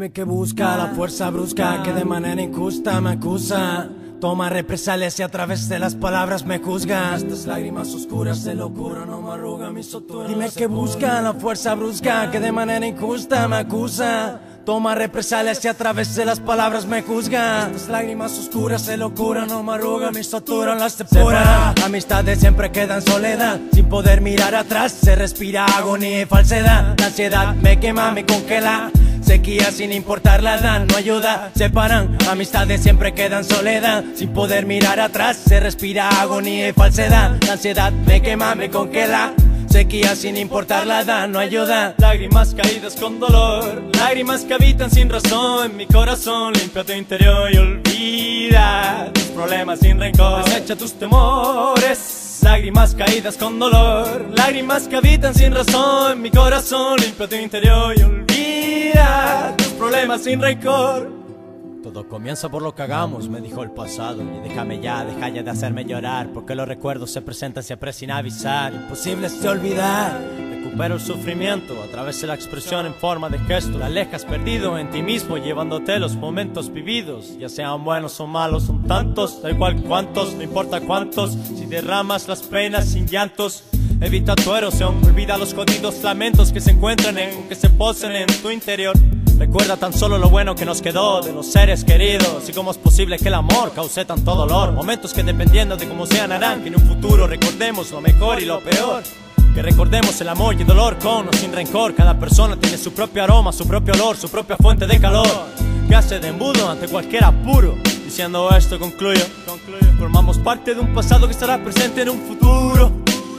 Dime qué busca la fuerza brusca que de manera injusta me acusa. Toma represalias y a través de las palabras me juzga. Estas lágrimas oscuras de locura no me arrugan mis soturas. Dime qué busca la fuerza brusca que de manera injusta me acusa. Toma represalias y a través de las palabras me juzga. Estas lágrimas oscuras de locura no me arrugan mis soturas, las separa. Amistades siempre quedan soledad, sin poder mirar atrás. Se respira agonía y falsedad. La ansiedad me quema, me congela. Sequía sin importar la edad, no ayuda, separan. Amistades siempre quedan soledad, sin poder mirar atrás. Se respira agonía y falsedad. La ansiedad me quema, me congela. Sequía sin importar la edad, no ayuda. Lágrimas caídas con dolor, lágrimas que habitan sin razón en mi corazón. Limpia tu interior y olvida tus problemas sin rencor. Desecha tus temores. Lágrimas caídas con dolor, lágrimas que habitan sin razón en mi corazón. Limpia tu interior y olvida tus problemas sin rencor. Todo comienza por lo que hagamos, me dijo el pasado. Y déjame ya, deja ya de hacerme llorar, porque los recuerdos se presentan siempre sin avisar. Imposibles de olvidar. Recupero el sufrimiento a través de la expresión en forma de gesto. Te alejas perdido en ti mismo, llevándote los momentos vividos. Ya sean buenos o malos, son tantos, da igual cuántos, no importa cuántos. Si derramas las penas sin llantos, evita tu erosión. Olvida los jodidos lamentos que se encuentran o que se posen en tu interior. Recuerda tan solo lo bueno que nos quedó de los seres queridos. Y cómo es posible que el amor cause tanto dolor. Momentos que dependiendo de cómo sean harán que en un futuro recordemos lo mejor y lo peor. Que recordemos el amor y el dolor con o sin rencor. Cada persona tiene su propio aroma, su propio olor, su propia fuente de calor, que hace de embudo ante cualquier apuro. Diciendo esto concluyo, formamos parte de un pasado que estará presente en un futuro.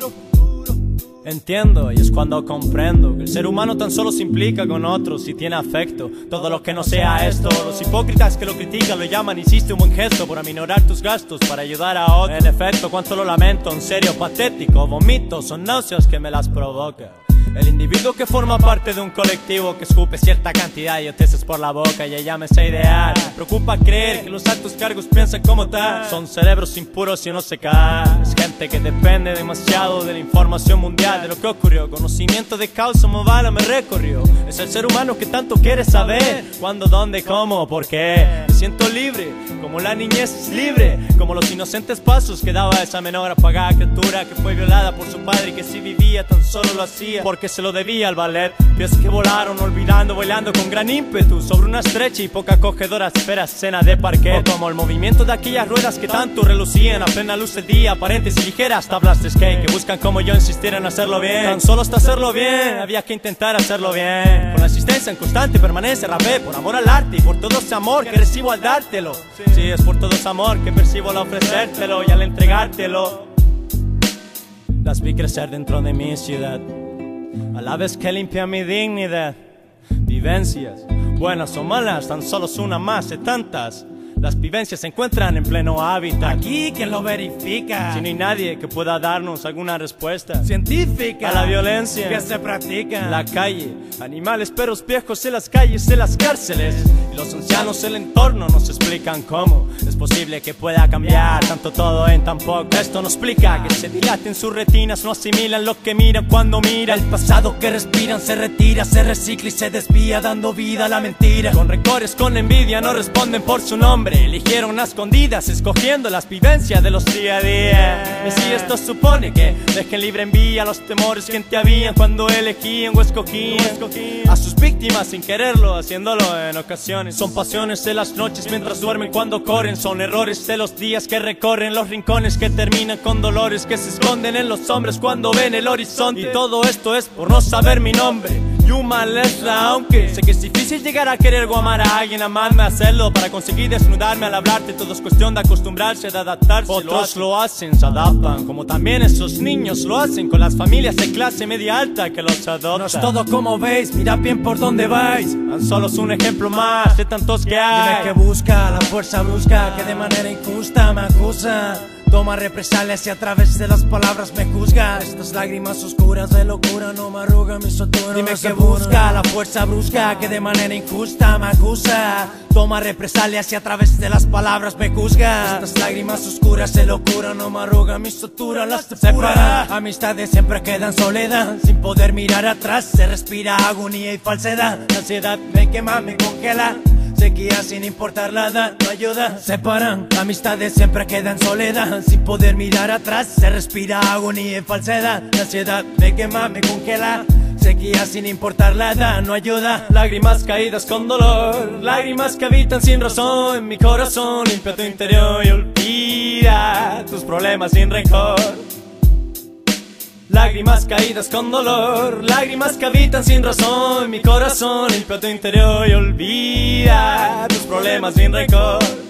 Entiendo, y es cuando comprendo que el ser humano tan solo se implica con otros y tiene afecto. Todo lo que no sea esto, los hipócritas que lo critican lo llaman hiciste un buen gesto por aminorar tus gastos para ayudar a otros. En efecto, cuánto lo lamento, en serio patético, vomito, son náuseas que me las provoca. El individuo que forma parte de un colectivo que escupe cierta cantidad de idioteces por la boca y llámese ideal. Me preocupa creer que los altos cargos piensan como tal. Son cerebros impuros y no se caen. Es gente que depende demasiado de la información mundial, de lo que ocurrió. Conocimiento de causa, bala me recorrió. Es el ser humano que tanto quiere saber cuándo, dónde, cómo, por qué. Me siento libre, como la niñez es libre, como los inocentes pasos que daba esa menor apagada criatura que fue violada por su padre y que si vivía tan solo lo hacía porque se lo debía al ballet. Pies que volaron olvidando, bailando con gran ímpetu sobre una estrecha y poca acogedora escena de parquet. O como el movimiento de aquellas ruedas que tanto relucían a plena luz del día, aparentes y ligeras tablas de skate que buscan como yo insistir en hacerlo bien. Tan solo hasta hacerlo bien, había que intentar hacerlo bien. Con la insistencia en constante permanece, rapé por amor al arte y por todo ese amor que recibo al dártelo. Sí, es por todo ese amor que percibo al ofrecértelo y al entregártelo. Las vi crecer dentro de mi ciudad, a la vez que limpia mi dignidad. Vivencias, buenas o malas, tan solo es una más de tantas. Las vivencias se encuentran en pleno hábitat. Aquí, ¿quién lo verifica? Si no hay nadie que pueda darnos alguna respuesta científica a la violencia que se practica. La calle, animales, perros viejos en las calles, en las cárceles. Y los ancianos, el entorno, nos explican cómo es posible que pueda cambiar tanto todo en tan poco. Esto nos explica que se dilaten sus retinas, no asimilan lo que miran cuando miran. El pasado que respiran se retira, se recicla y se desvía, dando vida a la mentira. Con rencores, con envidia, no responden por su nombre. Eligieron a escondidas, escogiendo las vivencias de los día a día. Y si esto supone que dejen libre en vía los temores que en ti habían cuando elegían o escogían a sus víctimas sin quererlo, haciéndolo en ocasiones. Son pasiones de las noches mientras duermen cuando corren. Son errores de los días que recorren los rincones que terminan con dolores que se esconden en los hombres cuando ven el horizonte. Y todo esto es por no saber mi nombre. Yuma Lesla, aunque sé que es difícil llegar a querer o amar a alguien, amarme a hacerlo para conseguir desnudarme al hablarte. Todo es cuestión de acostumbrarse, de adaptarse. Otros lo hacen, se adaptan, como también esos niños lo hacen con las familias de clase media alta que los adoptan. No es todo como veis, mirad bien por dónde vais. Tan solo es un ejemplo más de tantos que hay. Dime que busca la fuerza brusca que de manera injusta me acusa. Toma represalias y a través de las palabras me juzga. Estas lágrimas oscuras de locura no me arrugan mi sotura. Dime que busca la fuerza brusca que de manera injusta me acusa. Toma represalias y a través de las palabras me juzga. Estas lágrimas oscuras de locura no me arrugan mi sotura. Las separa. Amistades siempre quedan soledad, sin poder mirar atrás. Se respira agonía y falsedad. La ansiedad me quema, me congela. Sequía sin importar la edad, no ayuda. Separan, amistades siempre quedan soledad, sin poder mirar atrás. Se respira agonía y falsedad. La ansiedad me quema, me congela. Sequía sin importar la edad, no ayuda. Lágrimas caídas con dolor, lágrimas que habitan sin razón en mi corazón. Limpia tu interior y olvida tus problemas sin rencor. Lágrimas caídas con dolor, lágrimas que habitan sin razón en mi corazón. Limpia tu interior y olvida tus problemas sin rencor.